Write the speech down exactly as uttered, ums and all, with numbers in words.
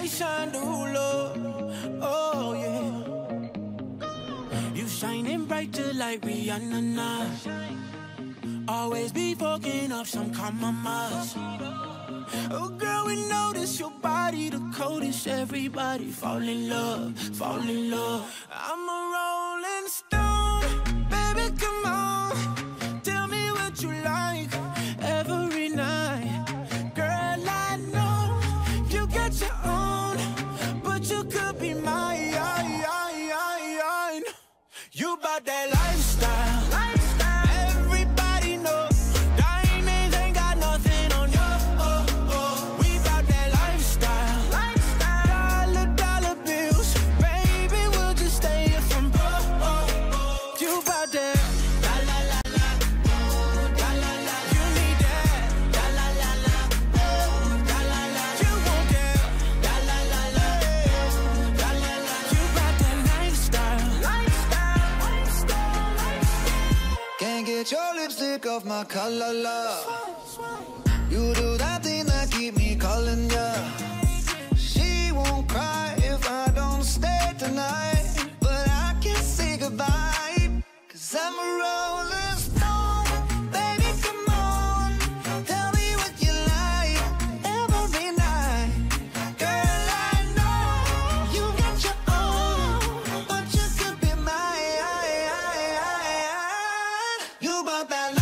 light shine through love. Oh yeah. You shining bright just like Rihanna now. Always be fucking up some compromise. Oh girl, we notice your body the coldest. Everybody fall in love, fall in love. I'm a rolling stone, baby, come on. Tell me what you like every night. Girl, I know you got your own, but you could be mine. You bout that lifestyle, lifestyle. Everybody know diamonds ain't got nothing on you. Oh, oh. We bout that lifestyle, lifestyle. Dollar, dollar bills, baby, we'll just stay here from broke. Oh, oh. You bout that la la la la, oh, la la la. You need that la la la la, oh, la la la. You want that la la la la, oh, la la la. You bout that lifestyle, lifestyle. Can't get your lipstick off my collar, love. You do that thing that keep me calling ya. She won't cry if I don't stay tonight, but I can't say goodbye, cause I'm a rolling stone. Baby, come on, tell me what you like every night. Girl, I know you got your own, but you could be mine. You about that life.